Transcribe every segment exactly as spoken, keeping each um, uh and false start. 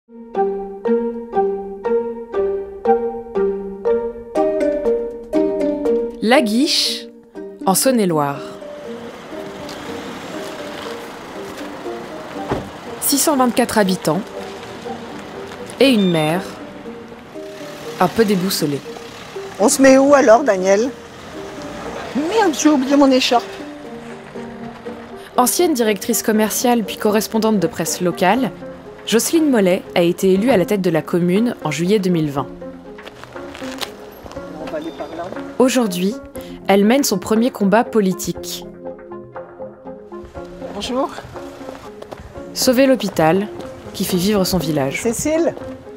La Guiche, en Saône-et-Loire. six cent vingt-quatre habitants et une mère un peu déboussolée. On se met où alors, Daniel? Merde, j'ai oublié mon écharpe. Ancienne directrice commerciale puis correspondante de presse locale, Jocelyne Mollet a été élue à la tête de la commune en juillet deux mille vingt. Aujourd'hui, elle mène son premier combat politique. Bonjour. Sauver l'hôpital qui fait vivre son village. Cécile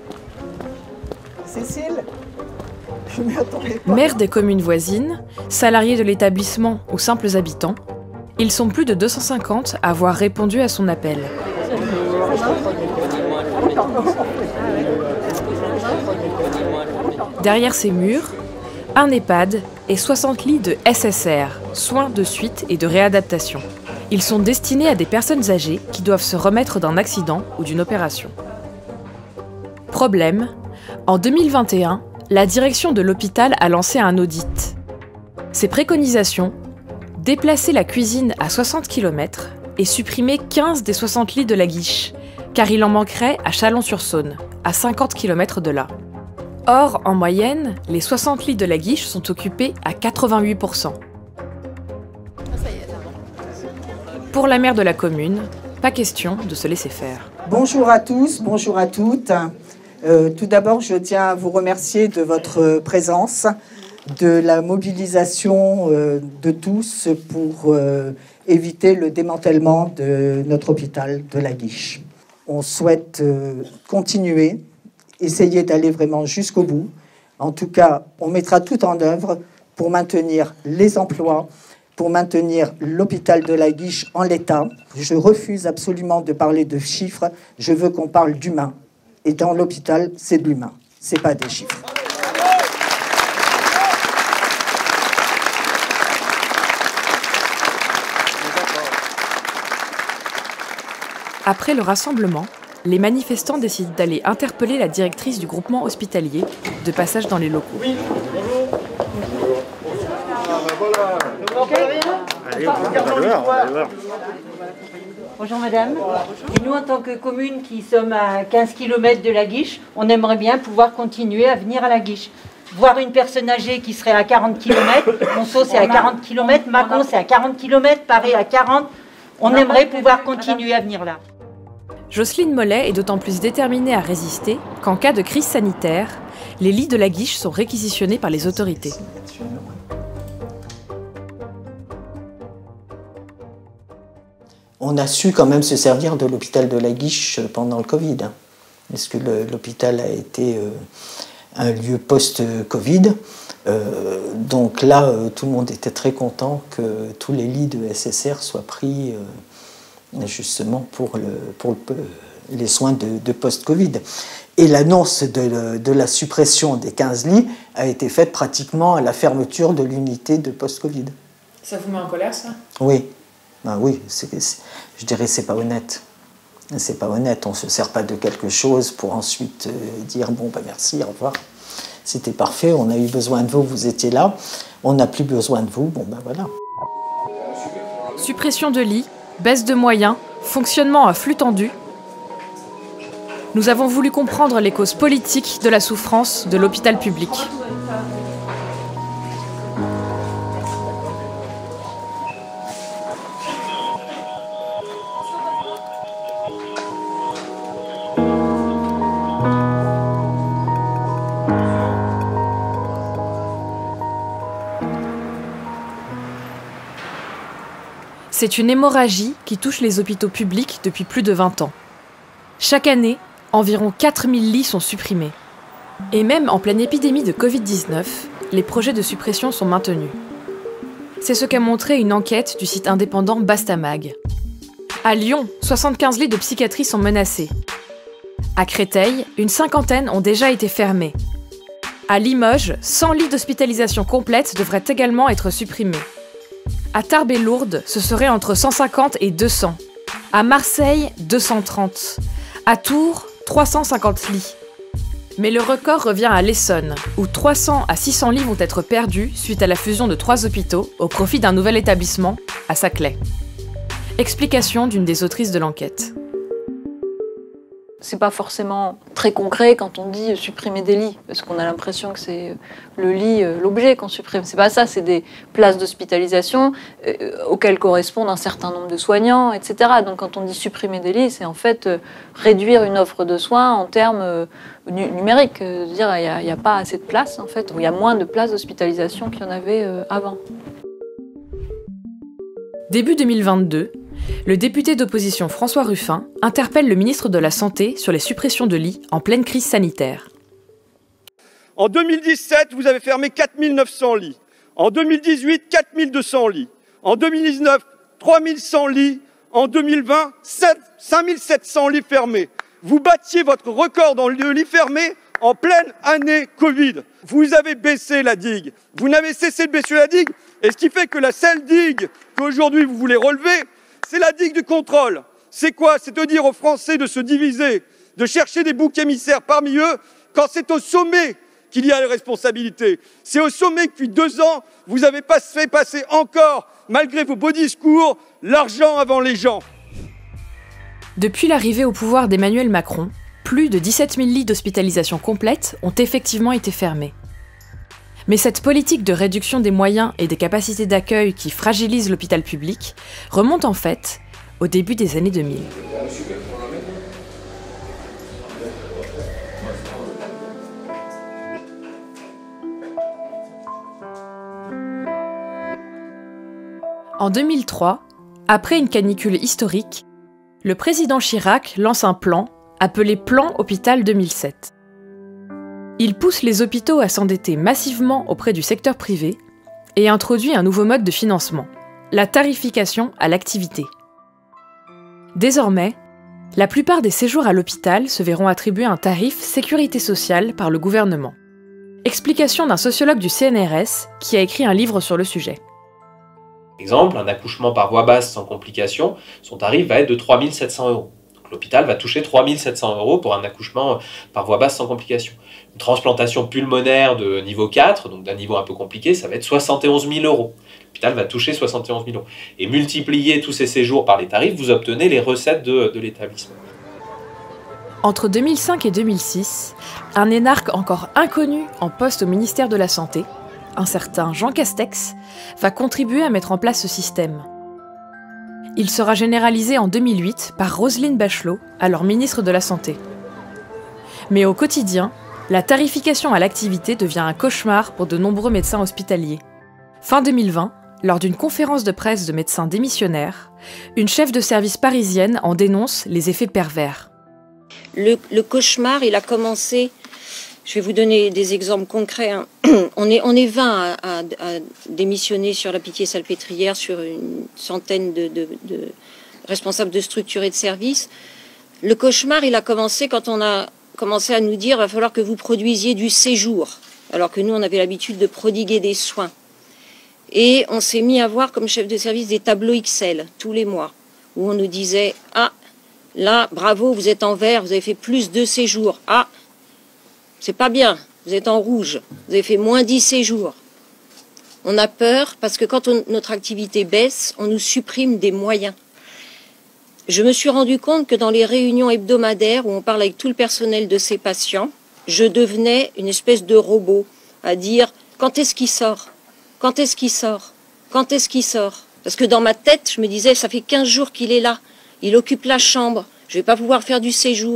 Cécile Je m'y attendais pas. Maire des communes voisines, salariés de l'établissement ou simples habitants, ils sont plus de deux cent cinquante à avoir répondu à son appel. Derrière ces murs, un EHPAD et soixante lits de S S R, soins de suite et de réadaptation. Ils sont destinés à des personnes âgées qui doivent se remettre d'un accident ou d'une opération. Problème, en deux mille vingt et un, la direction de l'hôpital a lancé un audit. Ses préconisations, déplacer la cuisine à soixante kilomètres et supprimer quinze des soixante lits de la Guiche, car il en manquerait à Chalon-sur-Saône, à cinquante kilomètres de là. Or, en moyenne, les soixante lits de la Guiche sont occupés à quatre-vingt-huit pour cent. Pour la maire de la commune, pas question de se laisser faire. Bonjour à tous, bonjour à toutes. Euh, tout d'abord, je tiens à vous remercier de votre présence, de la mobilisation euh, de tous pour euh, éviter le démantèlement de notre hôpital de la Guiche. On souhaite euh, continuer, essayer d'aller vraiment jusqu'au bout. En tout cas, on mettra tout en œuvre pour maintenir les emplois, pour maintenir l'hôpital de la Guiche en l'état. Je refuse absolument de parler de chiffres, je veux qu'on parle d'humain. Et dans l'hôpital, c'est de l'humain, c'est pas des chiffres. Après le rassemblement, les manifestants décident d'aller interpeller la directrice du groupement hospitalier, de passage dans les locaux. Oui, bonjour. Ah ben voilà. Allez, on va voir. Bonjour madame. Et nous, en tant que commune qui sommes à quinze kilomètres de la Guiche, on aimerait bien pouvoir continuer à venir à la Guiche. Voir une personne âgée qui serait à quarante kilomètres, Monceau c'est à quarante kilomètres, Mâcon c'est à quarante kilomètres, Paris à quarante. On aimerait pouvoir continuer à venir là. Jocelyne Mollet est d'autant plus déterminée à résister qu'en cas de crise sanitaire, les lits de la Guiche sont réquisitionnés par les autorités. On a su quand même se servir de l'hôpital de la Guiche pendant le Covid, hein, parce que l'hôpital a été euh, un lieu post-Covid. Euh, donc là, euh, tout le monde était très content que tous les lits de S S R soient pris euh, justement pour, le, pour le, les soins de, de post-Covid. Et l'annonce de, de la suppression des quinze lits a été faite pratiquement à la fermeture de l'unité de post-Covid. Ça vous met en colère, ça? Oui. Ben oui, c'est, c'est, je dirais que c'est pas honnête. C'est pas honnête, on ne se sert pas de quelque chose pour ensuite euh, dire bon ben merci, au revoir. C'était parfait, on a eu besoin de vous, vous étiez là. On n'a plus besoin de vous, bon ben voilà. Suppression de lits, baisse de moyens, fonctionnement à flux tendu. Nous avons voulu comprendre les causes politiques de la souffrance de l'hôpital public. C'est une hémorragie qui touche les hôpitaux publics depuis plus de vingt ans. Chaque année, environ quatre mille lits sont supprimés. Et même en pleine épidémie de Covid dix-neuf, les projets de suppression sont maintenus. C'est ce qu'a montré une enquête du site indépendant Bastamag. À Lyon, soixante-quinze lits de psychiatrie sont menacés. À Créteil, une cinquantaine ont déjà été fermés. À Limoges, cent lits d'hospitalisation complète devraient également être supprimés. À Tarbes et Lourdes, ce serait entre cent cinquante et deux cents. À Marseille, deux cent trente. À Tours, trois cent cinquante lits. Mais le record revient à l'Essonne, où trois cents à six cents lits vont être perdus suite à la fusion de trois hôpitaux au profit d'un nouvel établissement, à Saclay. Explication d'une des autrices de l'enquête. C'est pas forcément très concret quand on dit supprimer des lits, parce qu'on a l'impression que c'est le lit, l'objet qu'on supprime. C'est pas ça, c'est des places d'hospitalisation euh, auxquelles correspondent un certain nombre de soignants, et cetera. Donc quand on dit supprimer des lits, c'est en fait euh, réduire une offre de soins en termes euh, nu numériques. Euh, dire il n'y a, a pas assez de places, en fait, ou il y a moins de places d'hospitalisation qu'il y en avait euh, avant. Début deux mille vingt-deux, le député d'opposition François Ruffin interpelle le ministre de la Santé sur les suppressions de lits en pleine crise sanitaire. En deux mille dix-sept, vous avez fermé quatre mille neuf cents lits. En deux mille dix-huit, quatre mille deux cents lits. En deux mille dix-neuf, trois mille cent lits. En deux mille vingt, cinq mille sept cents lits fermés. Vous battiez votre record dans le lit fermé en pleine année Covid. Vous avez baissé la digue. Vous n'avez cessé de baisser la digue. Et ce qui fait que la seule digue qu'aujourd'hui vous voulez relever, c'est la digue du contrôle. C'est quoi? C'est de dire aux Français de se diviser, de chercher des boucs émissaires parmi eux, quand c'est au sommet qu'il y a les responsabilités. C'est au sommet que depuis deux ans, vous n'avez pas fait passer encore, malgré vos beaux discours, l'argent avant les gens. Depuis l'arrivée au pouvoir d'Emmanuel Macron, plus de dix-sept mille lits d'hospitalisation complète ont effectivement été fermés. Mais cette politique de réduction des moyens et des capacités d'accueil qui fragilise l'hôpital public remonte en fait au début des années deux mille. En deux mille trois, après une canicule historique, le président Chirac lance un plan appelé Plan Hôpital deux mille sept. Il pousse les hôpitaux à s'endetter massivement auprès du secteur privé et introduit un nouveau mode de financement, la tarification à l'activité. Désormais, la plupart des séjours à l'hôpital se verront attribuer un tarif sécurité sociale par le gouvernement. Explication d'un sociologue du C N R S qui a écrit un livre sur le sujet. Exemple, un accouchement par voie basse sans complications, son tarif va être de trois mille sept cents euros. L'hôpital va toucher trois mille sept cents euros pour un accouchement par voie basse sans complications. Une transplantation pulmonaire de niveau quatre, donc d'un niveau un peu compliqué, ça va être soixante et onze mille euros. L'hôpital va toucher soixante et onze mille euros. Et multiplier tous ces séjours par les tarifs, vous obtenez les recettes de, de l'établissement. Entre deux mille cinq et deux mille six, un énarque encore inconnu en poste au ministère de la Santé, un certain Jean Castex, va contribuer à mettre en place ce système. Il sera généralisé en deux mille huit par Roselyne Bachelot, alors ministre de la Santé. Mais au quotidien, la tarification à l'activité devient un cauchemar pour de nombreux médecins hospitaliers. Fin deux mille vingt, lors d'une conférence de presse de médecins démissionnaires, une chef de service parisienne en dénonce les effets pervers. Le, le cauchemar, il a commencé... Je vais vous donner des exemples concrets. Hein. On est, on est vingt à, à, à démissionner sur la Pitié-Salpêtrière, sur une centaine de, de, de responsables de structures et de services. Le cauchemar, il a commencé quand on a commencé à nous dire qu'il va falloir que vous produisiez du séjour, alors que nous, on avait l'habitude de prodiguer des soins. Et on s'est mis à voir comme chef de service des tableaux Excel tous les mois, où on nous disait « Ah, là, bravo, vous êtes en vert, vous avez fait plus de séjours. Ah, c'est pas bien, vous êtes en rouge, vous avez fait moins dix séjours. » On a peur parce que quand on, notre activité baisse, on nous supprime des moyens. Je me suis rendu compte que dans les réunions hebdomadaires où on parle avec tout le personnel de ces patients, je devenais une espèce de robot à dire « Quand est-ce qu'il sort ? Quand est-ce qu'il sort ? Quand est-ce qu'il sort ?» Parce que dans ma tête, je me disais « Ça fait quinze jours qu'il est là, il occupe la chambre, je ne vais pas pouvoir faire du séjour. »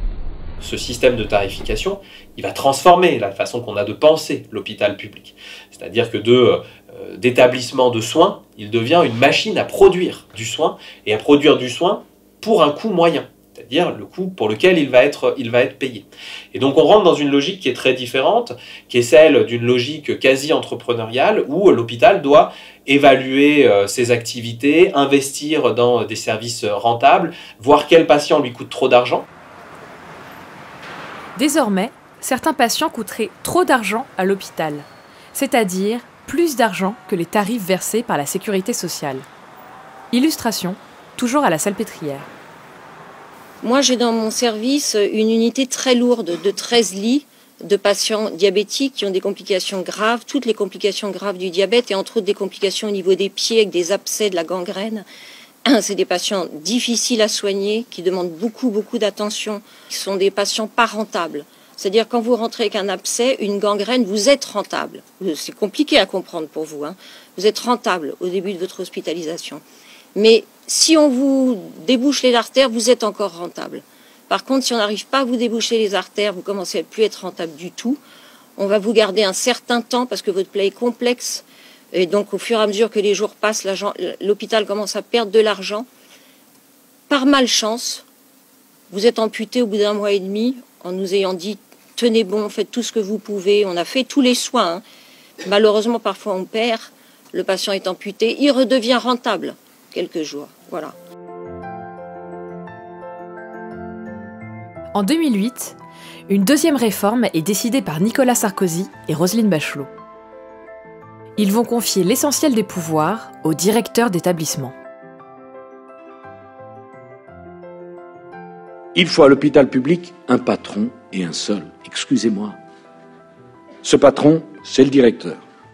Ce système de tarification, il va transformer la façon qu'on a de penser l'hôpital public. C'est-à-dire que de, euh, d'établissement de soins, il devient une machine à produire du soin, et à produire du soin pour un coût moyen, c'est-à-dire le coût pour lequel il va être, il va être payé. Et donc on rentre dans une logique qui est très différente, qui est celle d'une logique quasi-entrepreneuriale, où l'hôpital doit évaluer euh, ses activités, investir dans des services rentables, voir quel patient lui coûte trop d'argent. Désormais, certains patients coûteraient trop d'argent à l'hôpital, c'est-à-dire plus d'argent que les tarifs versés par la sécurité sociale. Illustration, toujours à la Salpêtrière. Moi, j'ai dans mon service une unité très lourde de treize lits de patients diabétiques qui ont des complications graves, toutes les complications graves du diabète et entre autres des complications au niveau des pieds avec des abcès, de la gangrène. C'est des patients difficiles à soigner, qui demandent beaucoup, beaucoup d'attention, qui sont des patients pas rentables. C'est-à-dire quand vous rentrez avec un abcès, une gangrène, vous êtes rentable. C'est compliqué à comprendre pour vous, hein. Vous êtes rentable au début de votre hospitalisation. Mais si on vous débouche les artères, vous êtes encore rentable. Par contre, si on n'arrive pas à vous déboucher les artères, vous commencez à ne plus être rentable du tout. On va vous garder un certain temps parce que votre plaie est complexe. Et donc, au fur et à mesure que les jours passent, l'hôpital commence à perdre de l'argent. Par malchance, vous êtes amputé au bout d'un mois et demi en nous ayant dit « tenez bon, faites tout ce que vous pouvez ». On a fait tous les soins, hein. Malheureusement, parfois on perd. Le patient est amputé. Il redevient rentable quelques jours. Voilà. En deux mille huit, une deuxième réforme est décidée par Nicolas Sarkozy et Roselyne Bachelot. Ils vont confier l'essentiel des pouvoirs au directeur d'établissement. Il faut à l'hôpital public un patron et un seul. Excusez-moi. Ce patron, c'est le directeur.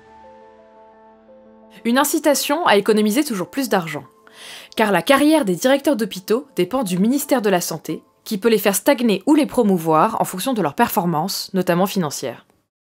Une incitation à économiser toujours plus d'argent. Car la carrière des directeurs d'hôpitaux dépend du ministère de la Santé, qui peut les faire stagner ou les promouvoir en fonction de leurs performances, notamment financières.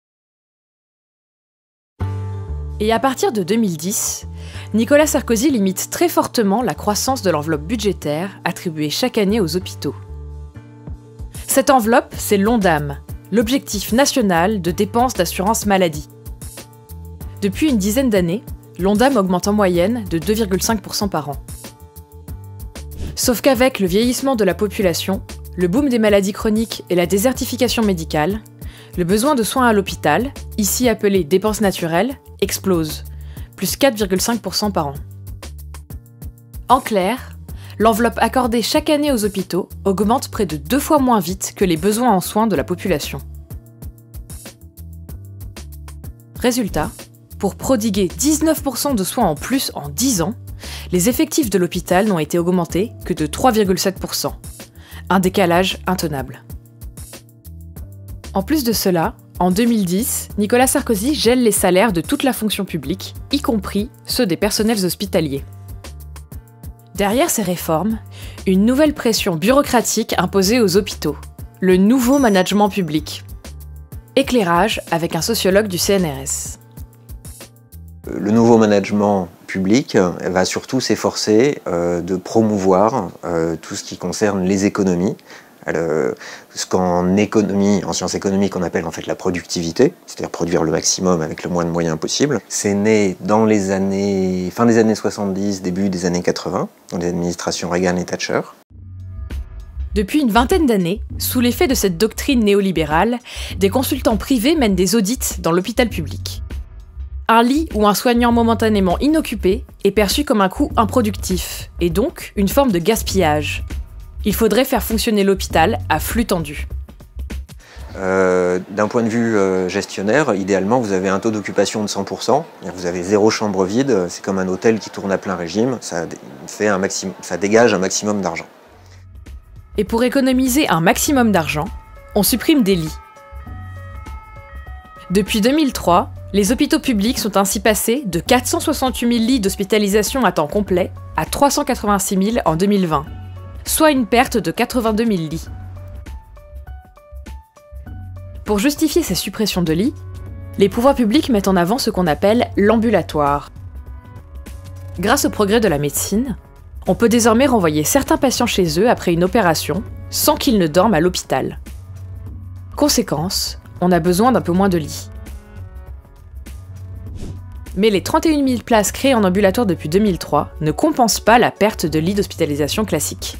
Et à partir de deux mille dix, Nicolas Sarkozy limite très fortement la croissance de l'enveloppe budgétaire attribuée chaque année aux hôpitaux. Cette enveloppe, c'est l'ONDAM, l'objectif national de dépenses d'assurance maladie. Depuis une dizaine d'années, l'ONDAM augmente en moyenne de deux virgule cinq pour cent par an. Sauf qu'avec le vieillissement de la population, le boom des maladies chroniques et la désertification médicale, le besoin de soins à l'hôpital, ici appelé dépenses naturelles, explose, plus quatre virgule cinq pour cent par an. En clair, l'enveloppe accordée chaque année aux hôpitaux augmente près de deux fois moins vite que les besoins en soins de la population. Résultat, pour prodiguer dix-neuf pour cent de soins en plus en dix ans, les effectifs de l'hôpital n'ont été augmentés que de trois virgule sept pour cent. Un décalage intenable. En plus de cela, en deux mille dix, Nicolas Sarkozy gèle les salaires de toute la fonction publique, y compris ceux des personnels hospitaliers. Derrière ces réformes, une nouvelle pression bureaucratique imposée aux hôpitaux, le nouveau management public. Éclairage avec un sociologue du C N R S. Le nouveau management public va surtout s'efforcer euh, de promouvoir euh, tout ce qui concerne les économies, euh, ce qu'en économie, en sciences économiques, on appelle en fait la productivité, c'est-à-dire produire le maximum avec le moins de moyens possible. C'est né dans les années, fin des années soixante-dix, début des années quatre-vingts, dans les administrations Reagan et Thatcher. Depuis une vingtaine d'années, sous l'effet de cette doctrine néolibérale, des consultants privés mènent des audits dans l'hôpital public. Un lit ou un soignant momentanément inoccupé est perçu comme un coût improductif, et donc une forme de gaspillage. Il faudrait faire fonctionner l'hôpital à flux tendu. Euh, D'un point de vue euh, gestionnaire, idéalement, vous avez un taux d'occupation de cent pour cent. Vous avez zéro chambre vide, c'est comme un hôtel qui tourne à plein régime, ça, fait un maximum, ça dégage un maximum d'argent. Et pour économiser un maximum d'argent, on supprime des lits. Depuis deux mille trois, les hôpitaux publics sont ainsi passés de quatre cent soixante-huit mille lits d'hospitalisation à temps complet à trois cent quatre-vingt-six mille en deux mille vingt, soit une perte de quatre-vingt-deux mille lits. Pour justifier ces suppressions de lits, les pouvoirs publics mettent en avant ce qu'on appelle l'ambulatoire. Grâce au progrès de la médecine, on peut désormais renvoyer certains patients chez eux après une opération, sans qu'ils ne dorment à l'hôpital. Conséquence, on a besoin d'un peu moins de lits. Mais les trente et une mille places créées en ambulatoire depuis deux mille trois ne compensent pas la perte de lits d'hospitalisation classique.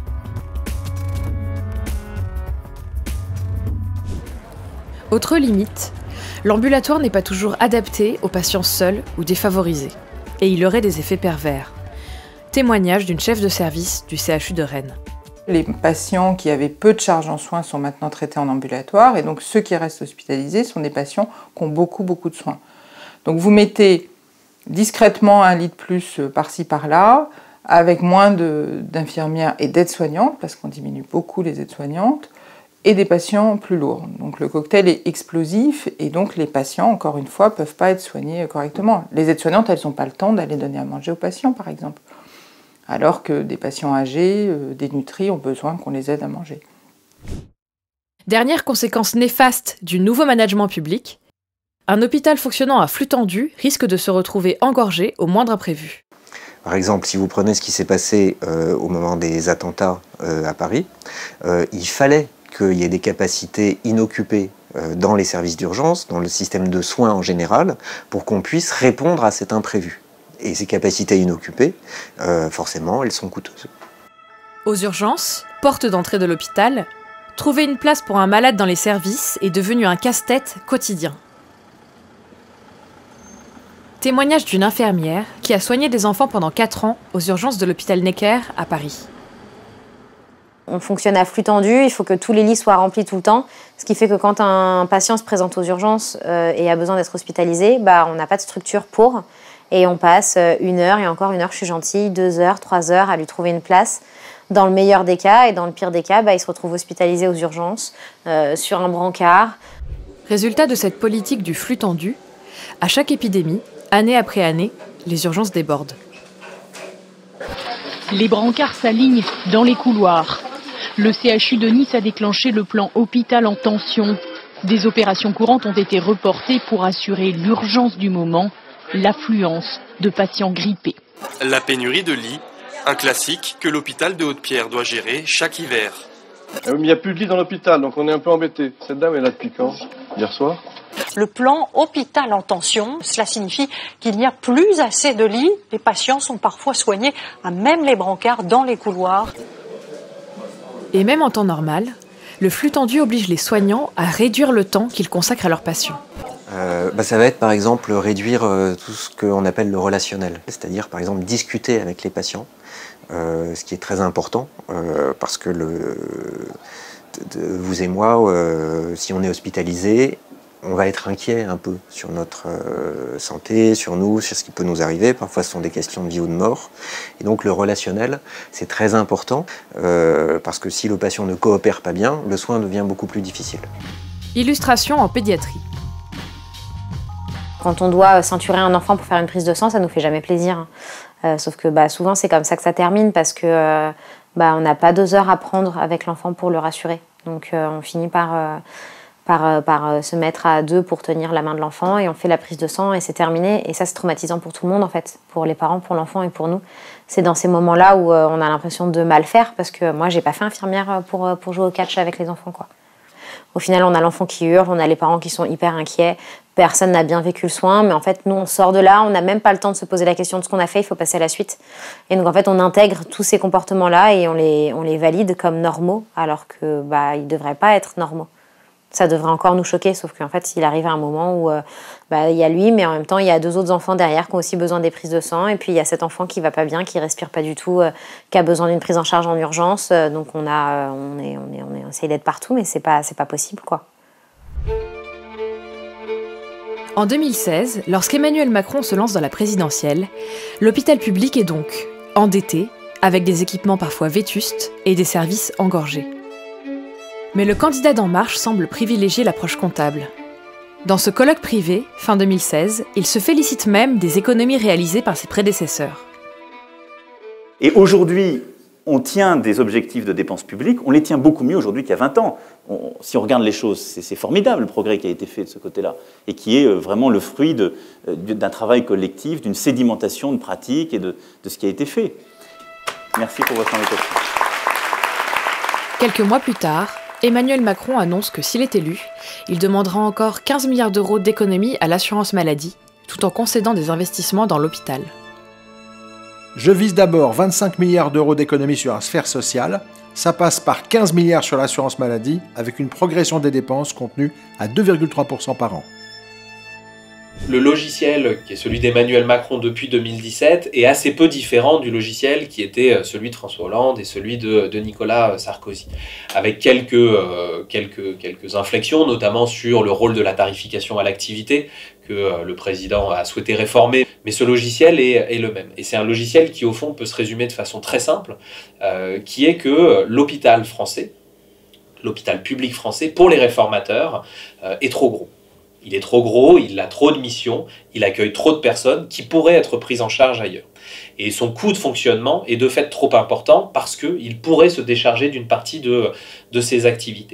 Autre limite, l'ambulatoire n'est pas toujours adapté aux patients seuls ou défavorisés, et il aurait des effets pervers. Témoignage d'une chef de service du C H U de Rennes. Les patients qui avaient peu de charges en soins sont maintenant traités en ambulatoire, et donc ceux qui restent hospitalisés sont des patients qui ont beaucoup, beaucoup de soins. Donc vous mettez discrètement un lit de plus par-ci par-là, avec moins d'infirmières et d'aides-soignantes, parce qu'on diminue beaucoup les aides-soignantes, et des patients plus lourds. Donc le cocktail est explosif, et donc les patients, encore une fois, ne peuvent pas être soignés correctement. Les aides-soignantes, elles n'ont pas le temps d'aller donner à manger aux patients, par exemple. Alors que des patients âgés, euh, dénutris, ont besoin qu'on les aide à manger. Dernière conséquence néfaste du nouveau management public, un hôpital fonctionnant à flux tendu risque de se retrouver engorgé au moindre imprévu. Par exemple, si vous prenez ce qui s'est passé euh, au moment des attentats euh, à Paris, euh, il fallait qu'il y ait des capacités inoccupées euh, dans les services d'urgence, dans le système de soins en général, pour qu'on puisse répondre à cet imprévu. Et ces capacités inoccupées, euh, forcément, elles sont coûteuses. Aux urgences, porte d'entrée de l'hôpital, trouver une place pour un malade dans les services est devenu un casse-tête quotidien. Témoignage d'une infirmière qui a soigné des enfants pendant quatre ans aux urgences de l'hôpital Necker à Paris. On fonctionne à flux tendu, il faut que tous les lits soient remplis tout le temps, ce qui fait que quand un patient se présente aux urgences euh, et a besoin d'être hospitalisé, bah, on n'a pas de structure pour, et on passe une heure, et encore une heure, je suis gentille, deux heures, trois heures à lui trouver une place. Dans le meilleur des cas, et dans le pire des cas, bah, il se retrouve hospitalisé aux urgences, euh, sur un brancard. Résultat de cette politique du flux tendu, à chaque épidémie, année après année, les urgences débordent. Les brancards s'alignent dans les couloirs. Le C H U de Nice a déclenché le plan hôpital en tension. Des opérations courantes ont été reportées pour assurer l'urgence du moment, l'affluence de patients grippés. La pénurie de lits, un classique que l'hôpital de Haute-Pierre doit gérer chaque hiver. Il n'y a plus de lits dans l'hôpital, donc on est un peu embêté. Cette dame est là depuis quand? Hier soir? Le plan hôpital en tension, cela signifie qu'il n'y a plus assez de lits. Les patients sont parfois soignés à même les brancards dans les couloirs. Et même en temps normal, le flux tendu oblige les soignants à réduire le temps qu'ils consacrent à leurs patients. Euh, bah ça va être par exemple réduire euh, tout ce qu'on appelle le relationnel, c'est-à-dire par exemple discuter avec les patients, euh, ce qui est très important euh, parce que le, de, de, vous et moi, euh, si on est hospitalisé, on va être inquiet un peu sur notre euh, santé, sur nous, sur ce qui peut nous arriver. Parfois, ce sont des questions de vie ou de mort. Et donc, le relationnel, c'est très important euh, parce que si le patient ne coopère pas bien, le soin devient beaucoup plus difficile. Illustration en pédiatrie. Quand on doit ceinturer un enfant pour faire une prise de sang, ça nous fait jamais plaisir. Euh, sauf que bah, souvent, c'est comme ça que ça termine parce que euh, bah, on n'a pas deux heures à prendre avec l'enfant pour le rassurer. Donc, euh, on finit par... Euh, Par, par se mettre à deux pour tenir la main de l'enfant et on fait la prise de sang et c'est terminé. Et ça, c'est traumatisant pour tout le monde en fait, pour les parents, pour l'enfant et pour nous. C'est dans ces moments-là où euh, on a l'impression de mal faire parce que moi, j'ai pas fait infirmière pour, pour jouer au catch avec les enfants, quoi. Au final, on a l'enfant qui hurle, on a les parents qui sont hyper inquiets, personne n'a bien vécu le soin, mais en fait, nous, on sort de là, on n'a même pas le temps de se poser la question de ce qu'on a fait, il faut passer à la suite. Et donc, en fait, on intègre tous ces comportements-là et on les, on les valide comme normaux, alors que bah, ils devraient pas être normaux. Ça devrait encore nous choquer, sauf qu'en fait, il arrive à un moment où euh, bah, il y a lui, mais en même temps, il y a deux autres enfants derrière qui ont aussi besoin des prises de sang. Et puis, il y a cet enfant qui va pas bien, qui respire pas du tout, euh, qui a besoin d'une prise en charge en urgence. Euh, donc, on, a, euh, on, est, on, est, on, est, on essaye d'être partout, mais c'est pas, c'est pas possible, quoi. En deux mille seize, lorsqu'Emmanuel Macron se lance dans la présidentielle, l'hôpital public est donc endetté, avec des équipements parfois vétustes et des services engorgés. Mais le candidat d'En Marche semble privilégier l'approche comptable. Dans ce colloque privé, fin deux mille seize, il se félicite même des économies réalisées par ses prédécesseurs. Et aujourd'hui, on tient des objectifs de dépenses publiques, on les tient beaucoup mieux aujourd'hui qu'il y a vingt ans. On, si on regarde les choses, c'est formidable le progrès qui a été fait de ce côté-là, et qui est vraiment le fruit d'un travail collectif, d'une sédimentation de pratiques et de, de ce qui a été fait. Merci pour votre invitation. Quelques mois plus tard, Emmanuel Macron annonce que s'il est élu, il demandera encore quinze milliards d'euros d'économies à l'assurance maladie, tout en concédant des investissements dans l'hôpital. Je vise d'abord vingt-cinq milliards d'euros d'économies sur la sphère sociale. Ça passe par quinze milliards sur l'assurance maladie, avec une progression des dépenses contenue à deux virgule trois pour cent par an. Le logiciel qui est celui d'Emmanuel Macron depuis deux mille dix-sept est assez peu différent du logiciel qui était celui de François Hollande et celui de, de Nicolas Sarkozy, avec quelques, euh, quelques, quelques inflexions, notamment sur le rôle de la tarification à l'activité que euh, le président a souhaité réformer. Mais ce logiciel est, est le même. Et c'est un logiciel qui, au fond, peut se résumer de façon très simple, euh, qui est que l'hôpital français, l'hôpital public français, pour les réformateurs, euh, est trop gros. Il est trop gros, il a trop de missions, il accueille trop de personnes qui pourraient être prises en charge ailleurs. Et son coût de fonctionnement est de fait trop important parce qu'il pourrait se décharger d'une partie de, de ses activités.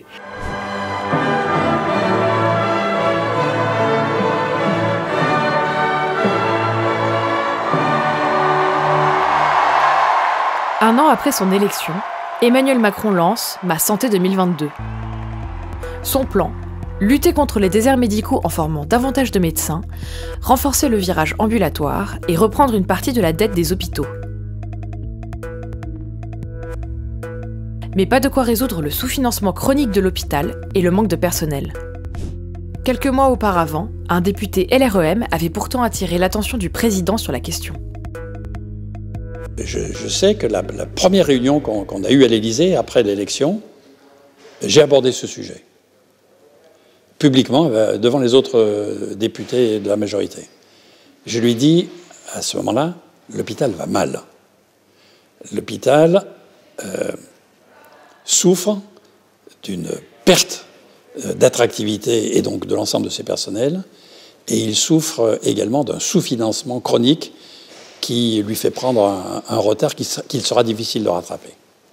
Un an après son élection, Emmanuel Macron lance Ma Santé deux mille vingt-deux. Son plan, lutter contre les déserts médicaux en formant davantage de médecins, renforcer le virage ambulatoire et reprendre une partie de la dette des hôpitaux. Mais pas de quoi résoudre le sous-financement chronique de l'hôpital et le manque de personnel. Quelques mois auparavant, un député L R E M avait pourtant attiré l'attention du président sur la question. Je, je sais que la, la première réunion qu'on qu'on a eue à l'Élysée après l'élection, j'ai abordé ce sujet, publiquement, devant les autres députés de la majorité. Je lui ai dit, à ce moment-là, l'hôpital va mal. L'hôpital euh, souffre d'une perte d'attractivité et donc de l'ensemble de ses personnels, et il souffre également d'un sous-financement chronique qui lui fait prendre un, un retard qu'il qu'il sera difficile de rattraper.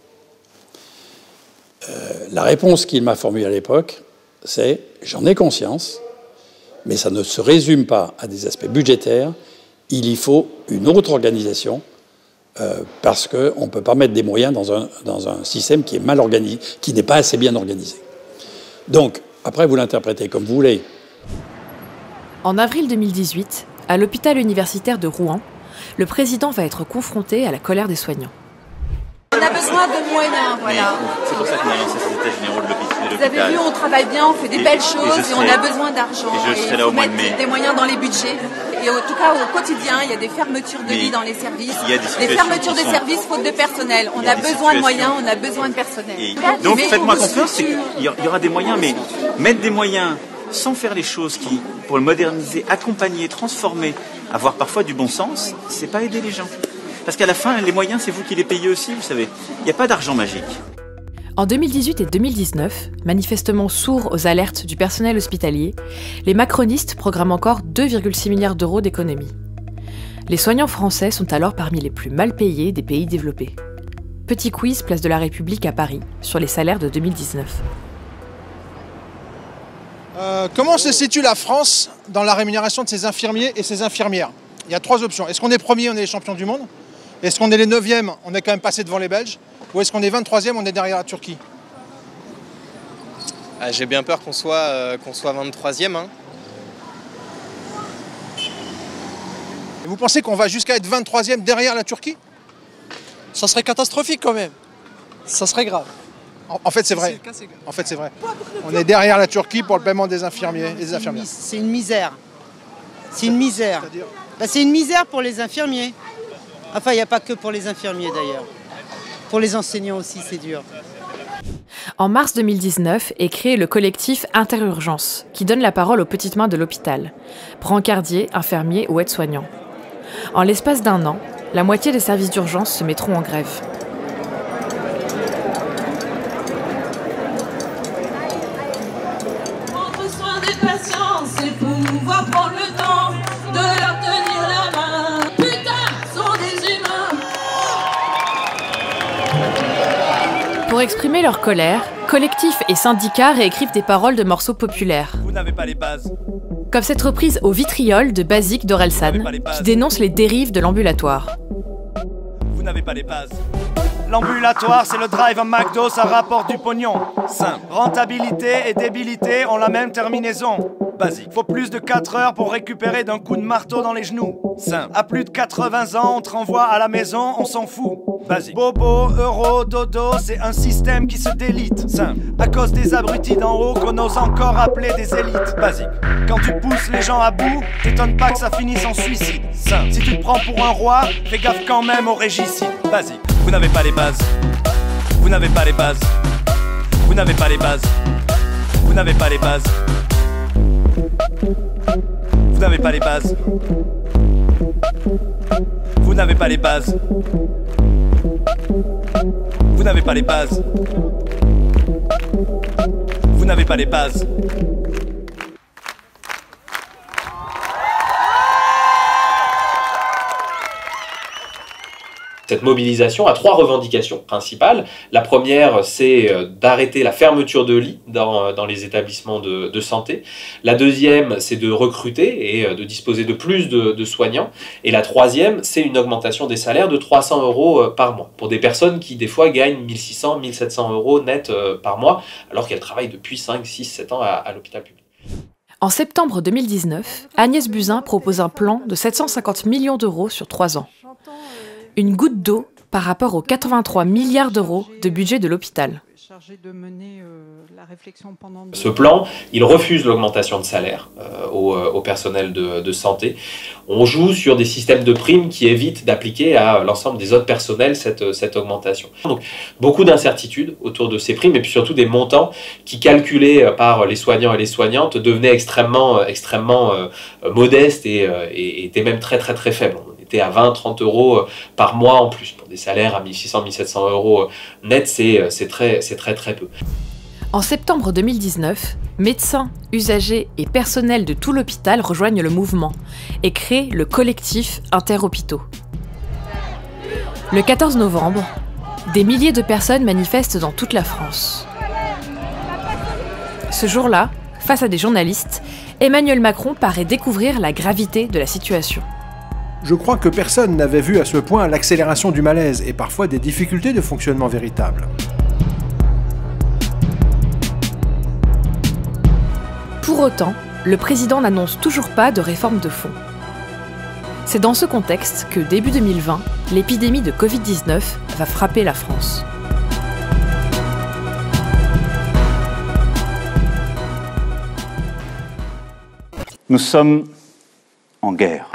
Euh, la réponse qu'il m'a formulée à l'époque, c'est « j'en ai conscience, mais ça ne se résume pas à des aspects budgétaires, il y faut une autre organisation, euh, parce qu'on ne peut pas mettre des moyens dans un, dans un système qui est mal organisé, qui n'est pas assez bien organisé. » Donc, après, vous l'interprétez comme vous voulez. En avril deux mille dix-huit, à l'hôpital universitaire de Rouen, le président va être confronté à la colère des soignants. On a besoin de moyens, voilà. C'est pour ça qu'on a lancé cet état généraux de l'hôpital. Vous avez vu, on travaille bien, on fait des et, belles choses et, serai, on a besoin d'argent. Et je serai là au mois de mai. Des moyens dans les budgets. Et en tout cas, au quotidien, il y a des fermetures de lits dans les services. Il y a des, des fermetures de sont... services faute de personnel. On a, a besoin de moyens, on a besoin de personnel. Et donc faites-moi confiance, il y aura des moyens, mais mettre des moyens sans faire les choses qui, pour le moderniser, accompagner, transformer, avoir parfois du bon sens, c'est pas aider les gens. Parce qu'à la fin, les moyens, c'est vous qui les payez aussi, vous savez. Il n'y a pas d'argent magique. En deux mille dix-huit et deux mille dix-neuf, manifestement sourds aux alertes du personnel hospitalier, les macronistes programment encore deux virgule six milliards d'euros d'économies. Les soignants français sont alors parmi les plus mal payés des pays développés. Petit quiz place de la République à Paris sur les salaires de deux mille dix-neuf. Euh, comment se situe la France dans la rémunération de ses infirmiers et ses infirmières? Il y a trois options. Est-ce qu'on est premier, on est les champions du monde? Est-ce qu'on est les neuvièmes, on est quand même passé devant les Belges? Ou est-ce qu'on est vingt-troisième, on est derrière la Turquie? ah, J'ai bien peur qu'on soit, euh, qu'on soit vingt-troisième. Hein. Et vous pensez qu'on va jusqu'à être vingt-troisième derrière la Turquie? Ça serait catastrophique quand même. Ça serait grave. En, en fait, c'est vrai. En fait, c'est vrai. On est derrière la Turquie pour le paiement des infirmiers et des infirmières. C'est une misère. C'est une misère. Ben, c'est une misère pour les infirmiers. Enfin, il n'y a pas que pour les infirmiers d'ailleurs. Pour les enseignants aussi, c'est dur. En mars deux mille dix-neuf est créé le collectif Interurgence, qui donne la parole aux petites mains de l'hôpital, brancardiers, infirmiers ou aides-soignants. En l'espace d'un an, la moitié des services d'urgence se mettront en grève. Prendre soin des patients, c'est pouvoir prendre le temps de leur tenir la main. Putain, sont des humains. Pour exprimer leur colère, collectifs et syndicats réécrivent des paroles de morceaux populaires. Vous n'avez pas les bases. Comme cette reprise au vitriol de Basique d'Orelsan, qui dénonce les dérives de l'ambulatoire. Vous n'avez pas les bases. L'ambulatoire, c'est le drive à McDo, ça rapporte du pognon. Simple. Rentabilité et débilité ont la même terminaison. Basique. Faut plus de quatre heures pour récupérer d'un coup de marteau dans les genoux. Simple. À plus de quatre-vingts ans, on te renvoie à la maison, on s'en fout. Basique. Bobo, euro, dodo, c'est un système qui se délite. Simple. À cause des abrutis d'en haut qu'on ose encore appeler des élites. Basique. Quand tu pousses les gens à bout, t'étonnes pas que ça finisse en suicide. Simple. Si tu te prends pour un roi, fais gaffe quand même au régicide. Basique. Vous n'avez pas les bases. Vous n'avez pas les bases. Vous n'avez pas les bases. Vous n'avez pas les bases. Vous n'avez pas les bases. Vous n'avez pas les bases. Vous n'avez pas les bases. Vous n'avez pas les bases. Cette mobilisation a trois revendications principales. La première, c'est d'arrêter la fermeture de lits dans, dans les établissements de, de santé. La deuxième, c'est de recruter et de disposer de plus de, de soignants. Et la troisième, c'est une augmentation des salaires de trois cents euros par mois pour des personnes qui, des fois, gagnent mille six cents, mille sept cents euros net par mois, alors qu'elles travaillent depuis cinq, six, sept ans à, à l'hôpital public. En septembre deux mille dix-neuf, Agnès Buzyn propose un plan de sept cent cinquante millions d'euros sur trois ans. Une goutte d'eau par rapport aux quatre-vingt-trois milliards d'euros de budget de l'hôpital. Ce plan, il refuse l'augmentation de salaire euh, au, au personnel de, de santé. On joue sur des systèmes de primes qui évitent d'appliquer à l'ensemble des autres personnels cette, cette augmentation. Donc, beaucoup d'incertitudes autour de ces primes et puis surtout des montants qui, calculés par les soignants et les soignantes, devenaient extrêmement, extrêmement euh, modestes et, euh, et étaient même très très très faibles. On était à vingt à trente euros par mois en plus. Pour des salaires à mille six cents à mille sept cents euros net, c'est très, c'est très très peu. En septembre deux mille dix-neuf, médecins, usagers et personnels de tout l'hôpital rejoignent le mouvement et créent le collectif Interhôpitaux. Le quatorze novembre, des milliers de personnes manifestent dans toute la France. Ce jour-là, face à des journalistes, Emmanuel Macron paraît découvrir la gravité de la situation. Je crois que personne n'avait vu à ce point l'accélération du malaise et parfois des difficultés de fonctionnement véritables. Pour autant, le président n'annonce toujours pas de réforme de fond. C'est dans ce contexte que, début deux mille vingt, l'épidémie de Covid dix-neuf va frapper la France. Nous sommes en guerre.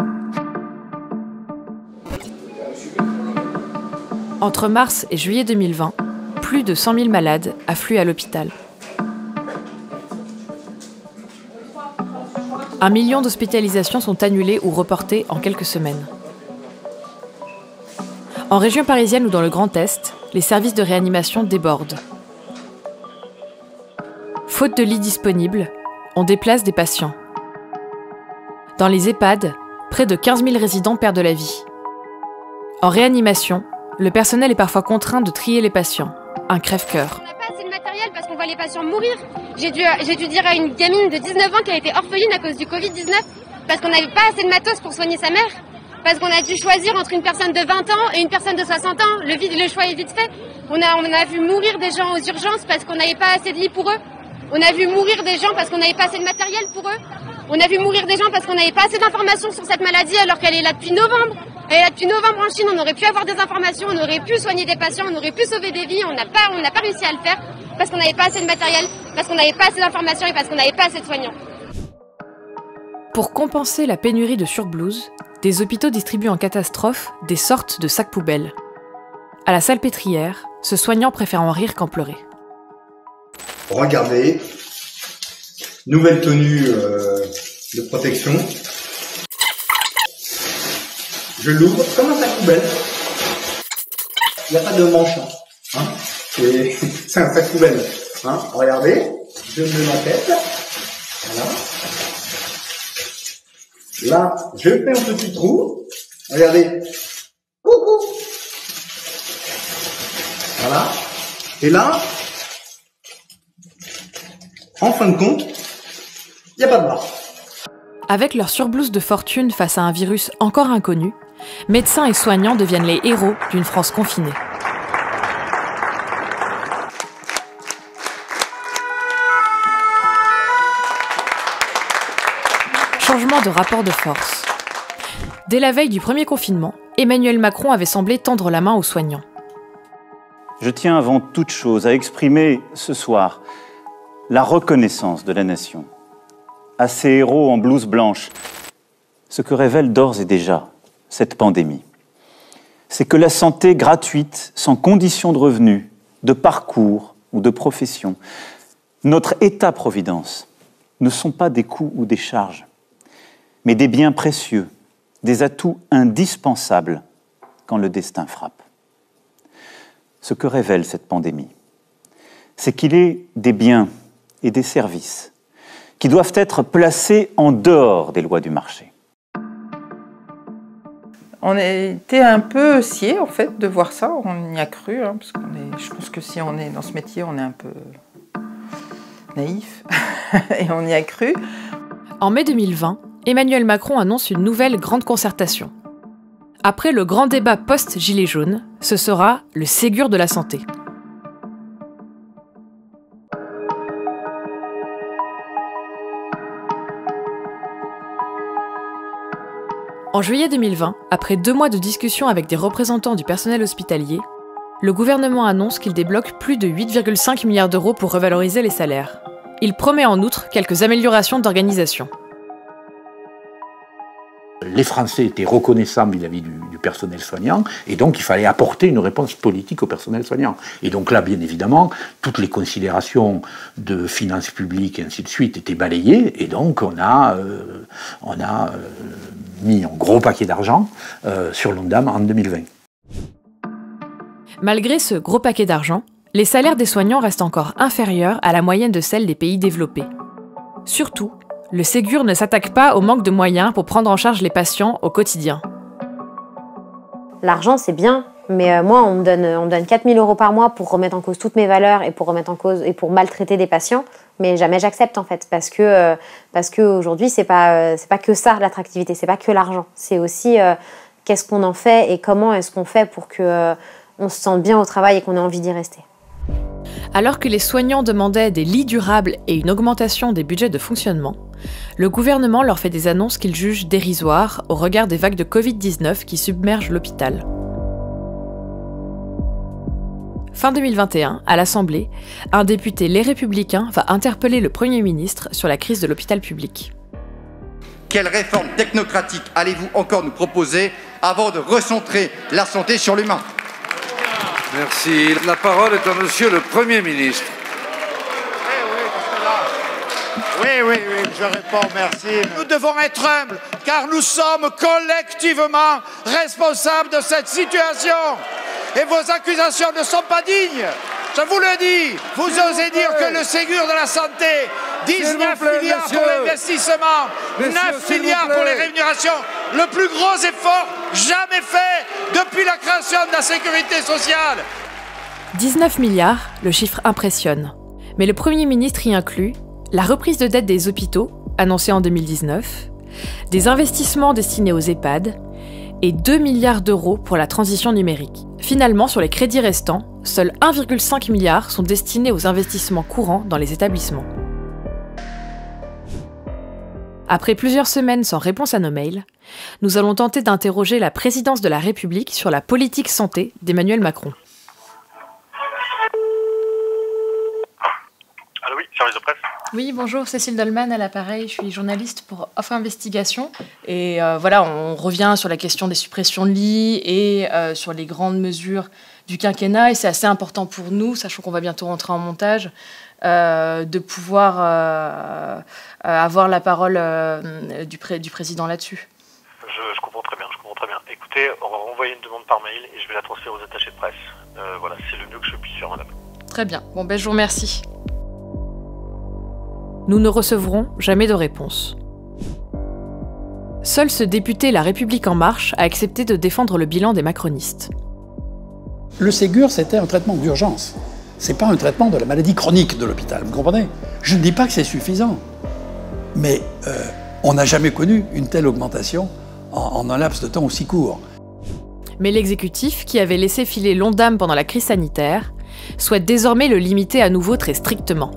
Entre mars et juillet deux mille vingt, plus de cent mille malades affluent à l'hôpital. Un million d'hospitalisations sont annulées ou reportées en quelques semaines. En région parisienne ou dans le Grand Est, les services de réanimation débordent. Faute de lits disponibles, on déplace des patients. Dans les EHPAD, près de quinze mille résidents perdent la vie. En réanimation, le personnel est parfois contraint de trier les patients, un crève-cœur. On n'a pas assez de matériel parce qu'on voit les patients mourir. J'ai dû, j'ai dû dire à une gamine de dix-neuf ans qui a été orpheline à cause du Covid dix-neuf parce qu'on n'avait pas assez de matos pour soigner sa mère. Parce qu'on a dû choisir entre une personne de vingt ans et une personne de soixante ans. Le, vide, le choix est vite fait. On a, on a vu mourir des gens aux urgences parce qu'on n'avait pas assez de lits pour eux. On a vu mourir des gens parce qu'on n'avait pas assez de matériel pour eux. On a vu mourir des gens parce qu'on n'avait pas assez d'informations sur cette maladie alors qu'elle est là depuis novembre. Elle est là depuis novembre en Chine, on aurait pu avoir des informations, on aurait pu soigner des patients, on aurait pu sauver des vies. On n'a pas, on n'a pas réussi à le faire parce qu'on n'avait pas assez de matériel, parce qu'on n'avait pas assez d'informations et parce qu'on n'avait pas assez de soignants. Pour compenser la pénurie de surblouses, des hôpitaux distribuent en catastrophe des sortes de sacs poubelles. À la Salpêtrière, ce soignant préfère en rire qu'en pleurer. Regardez, nouvelle tenue euh, de protection. Je l'ouvre comme un sac poubelle. Il n'y a pas de manche. Hein. C'est un sac poubelle. Hein. Regardez, je mets ma tête. Voilà. Là, je fais un petit trou. Regardez. Coucou. Voilà. Et là, en fin de compte, il n'y a pas de barre. Avec leur surblouse de fortune face à un virus encore inconnu, médecins et soignants deviennent les héros d'une France confinée. Changement de rapport de force. Dès la veille du premier confinement, Emmanuel Macron avait semblé tendre la main aux soignants. Je tiens avant toute chose à exprimer ce soir la reconnaissance de la nation à ces héros en blouse blanche. Ce que révèle d'ores et déjà cette pandémie, c'est que la santé gratuite, sans condition de revenus, de parcours ou de profession, notre État-providence, ne sont pas des coûts ou des charges, mais des biens précieux des atouts indispensables quand le destin frappe. Ce que révèle cette pandémie, c'est qu'il est des biens et des services qui doivent être placés en dehors des lois du marché. On a été un peu sciés en fait de voir ça, on y a cru, hein, parce qu'on est, je pense que si on est dans ce métier, on est un peu naïf, et on y a cru. En mai deux mille vingt, Emmanuel Macron annonce une nouvelle grande concertation. Après le grand débat post-Gilets jaunes, ce sera le Ségur de la santé. En juillet deux mille vingt, après deux mois de discussions avec des représentants du personnel hospitalier, le gouvernement annonce qu'il débloque plus de huit virgule cinq milliards d'euros pour revaloriser les salaires. Il promet en outre quelques améliorations d'organisation. Les Français étaient reconnaissants vis-à-vis du, du personnel soignant, et donc il fallait apporter une réponse politique au personnel soignant. Et donc là, bien évidemment, toutes les considérations de finances publiques et ainsi de suite étaient balayées, et donc on a, euh, on a euh, mis un gros paquet d'argent euh, sur l'Ondam en deux mille vingt. Malgré ce gros paquet d'argent, les salaires des soignants restent encore inférieurs à la moyenne de celle des pays développés. Surtout, le Ségur ne s'attaque pas au manque de moyens pour prendre en charge les patients au quotidien. L'argent, c'est bien, mais euh, moi, on me donne, on me donne quatre mille euros par mois pour remettre en cause toutes mes valeurs et pour remettre en cause et pour maltraiter des patients, mais jamais j'accepte en fait, parce que euh, parce que aujourd'hui, c'est pas euh, c'est pas que ça l'attractivité, c'est pas que l'argent, c'est aussi euh, qu'est-ce qu'on en fait et comment est-ce qu'on fait pour que euh, on se sente bien au travail et qu'on ait envie d'y rester. Alors que les soignants demandaient des lits durables et une augmentation des budgets de fonctionnement, le gouvernement leur fait des annonces qu'ils jugent dérisoires au regard des vagues de covid dix-neuf qui submergent l'hôpital. Fin deux mille vingt et un, à l'Assemblée, un député Les Républicains va interpeller le Premier ministre sur la crise de l'hôpital public. Quelle réforme technocratique allez-vous encore nous proposer avant de recentrer la santé sur l'humain ? Merci. La parole est à Monsieur le Premier ministre. Oui, oui, oui, je réponds, merci. Nous devons être humbles, car nous sommes collectivement responsables de cette situation. Et vos accusations ne sont pas dignes. Je vous le dis, vous osez dire que le Ségur de la santé, dix-neuf milliards pour l'investissement, neuf milliards pour les rémunérations, le plus gros effort jamais fait depuis la création de la sécurité sociale. dix-neuf milliards, le chiffre impressionne. Mais le Premier ministre y inclut la reprise de dette des hôpitaux, annoncée en deux mille dix-neuf, des investissements destinés aux EHPAD et deux milliards d'euros pour la transition numérique. Finalement, sur les crédits restants, seuls un virgule cinq milliard sont destinés aux investissements courants dans les établissements. Après plusieurs semaines sans réponse à nos mails, nous allons tenter d'interroger la présidence de la République sur la politique santé d'Emmanuel Macron. Allô, oui, service de presse. Oui, bonjour, Cécile Dolman à l'appareil, je suis journaliste pour Offre Investigation. Et euh, voilà, on revient sur la question des suppressions de lits et euh, sur les grandes mesures du quinquennat. Et c'est assez important pour nous, sachant qu'on va bientôt rentrer en montage, euh, de pouvoir euh, euh, avoir la parole euh, du, pré du président là-dessus. Je, je comprends très bien, je comprends très bien. Écoutez, on va renvoyer une demande par mail et je vais la transférer aux attachés de presse. Euh, voilà, c'est le mieux que je puisse faire, madame. Très bien. Bon, ben je vous remercie. Nous ne recevrons jamais de réponse. Seul ce député La République En Marche a accepté de défendre le bilan des macronistes. Le Ségur, c'était un traitement d'urgence. C'est pas un traitement de la maladie chronique de l'hôpital, vous comprenez? Je ne dis pas que c'est suffisant, mais euh, on n'a jamais connu une telle augmentation en, en un laps de temps aussi court. Mais l'exécutif, qui avait laissé filer l'Ondam pendant la crise sanitaire, souhaite désormais le limiter à nouveau très strictement.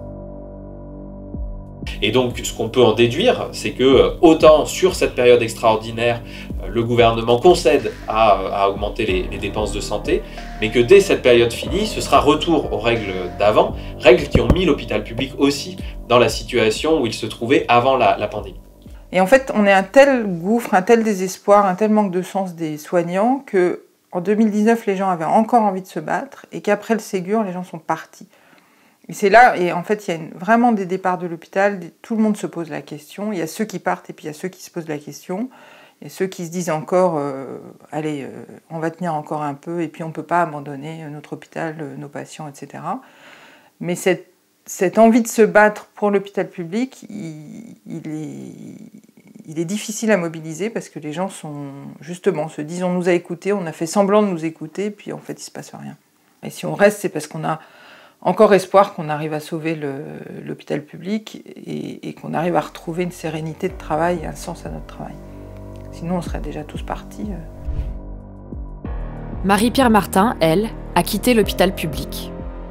Et donc, ce qu'on peut en déduire, c'est que autant sur cette période extraordinaire, le gouvernement concède à, à augmenter les, les dépenses de santé, mais que dès cette période finie, ce sera retour aux règles d'avant, règles qui ont mis l'hôpital public aussi dans la situation où il se trouvait avant la, la pandémie. Et en fait, on est un tel gouffre, un tel désespoir, un tel manque de sens des soignants que en deux mille dix-neuf, les gens avaient encore envie de se battre et qu'après le Ségur, les gens sont partis. Et c'est là, et en fait, il y a une, vraiment des départs de l'hôpital, tout le monde se pose la question, il y a ceux qui partent et puis il y a ceux qui se posent la question. Il y a ceux qui se disent encore, euh, allez, euh, on va tenir encore un peu et puis on ne peut pas abandonner notre hôpital, nos patients, et cetera. Mais cette, cette envie de se battre pour l'hôpital public, il, il, est, il est difficile à mobiliser parce que les gens sont, justement, se disent, on nous a écoutés, on a fait semblant de nous écouter, puis en fait, il ne se passe rien. Et si on reste, c'est parce qu'on a encore espoir qu'on arrive à sauver l'hôpital public et, et qu'on arrive à retrouver une sérénité de travail et un sens à notre travail. Sinon, on serait déjà tous partis. Marie-Pierre Martin, elle, a quitté l'hôpital public.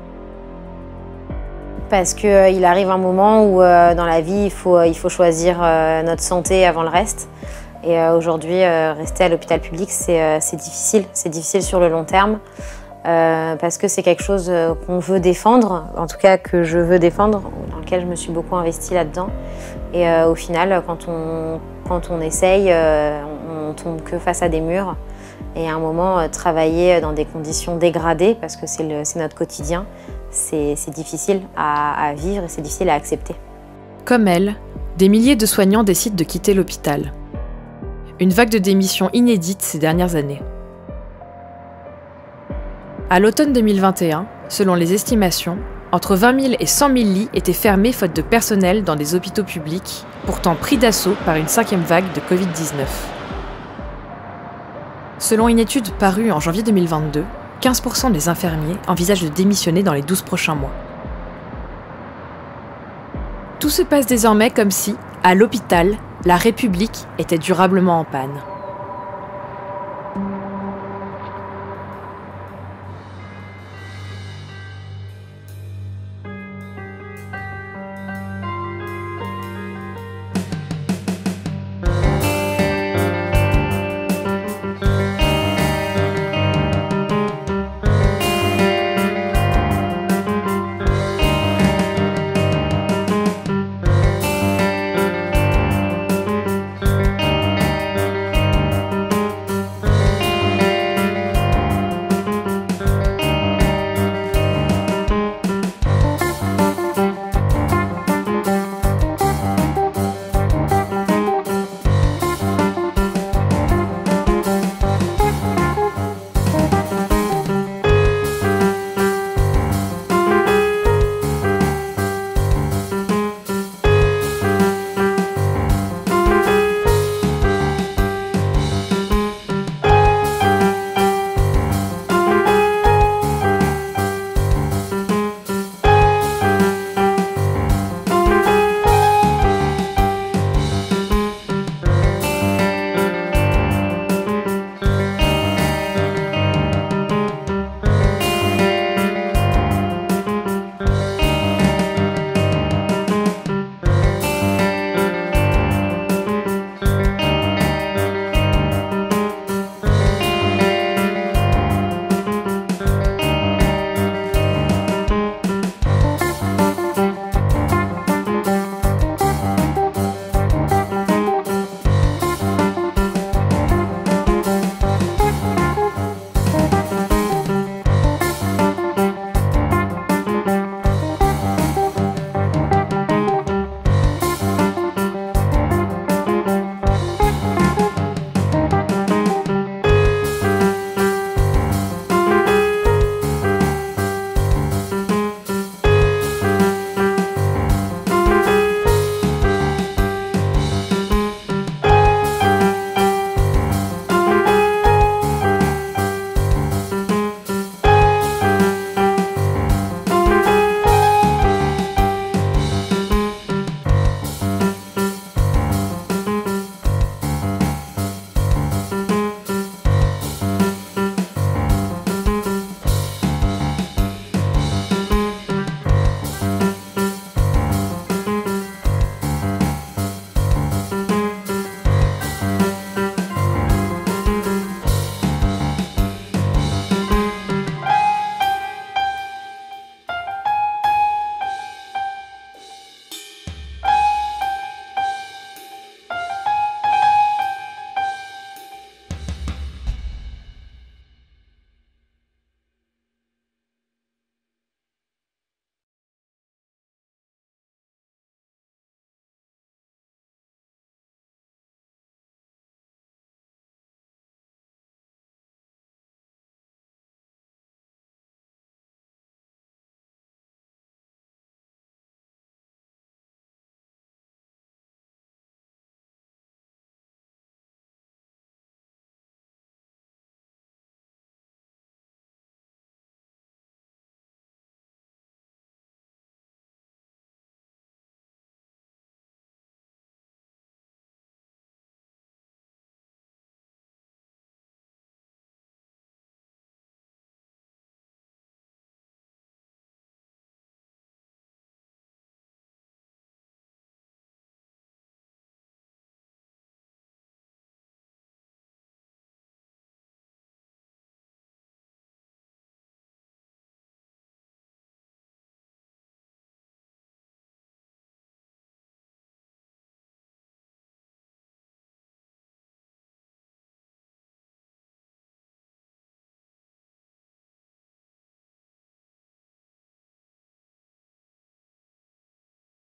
Parce qu'il euh, arrive un moment où euh, dans la vie, il faut, il faut choisir euh, notre santé avant le reste. Et euh, aujourd'hui, euh, rester à l'hôpital public, c'est euh, difficile. C'est difficile sur le long terme. Euh, parce que c'est quelque chose qu'on veut défendre, en tout cas que je veux défendre, dans lequel je me suis beaucoup investie là-dedans. Et euh, au final, quand on, quand on essaye, euh, on tombe que face à des murs. Et à un moment, euh, travailler dans des conditions dégradées, parce que c'est notre quotidien, c'est difficile à, à vivre et c'est difficile à accepter. Comme elle, des milliers de soignants décident de quitter l'hôpital. Une vague de démissions inédite ces dernières années. À l'automne deux mille vingt et un, selon les estimations, entre vingt mille et cent mille lits étaient fermés faute de personnel dans des hôpitaux publics, pourtant pris d'assaut par une cinquième vague de Covid dix-neuf. Selon une étude parue en janvier deux mille vingt-deux, quinze pour cent des infirmiers envisagent de démissionner dans les douze prochains mois. Tout se passe désormais comme si, à l'hôpital, la République était durablement en panne.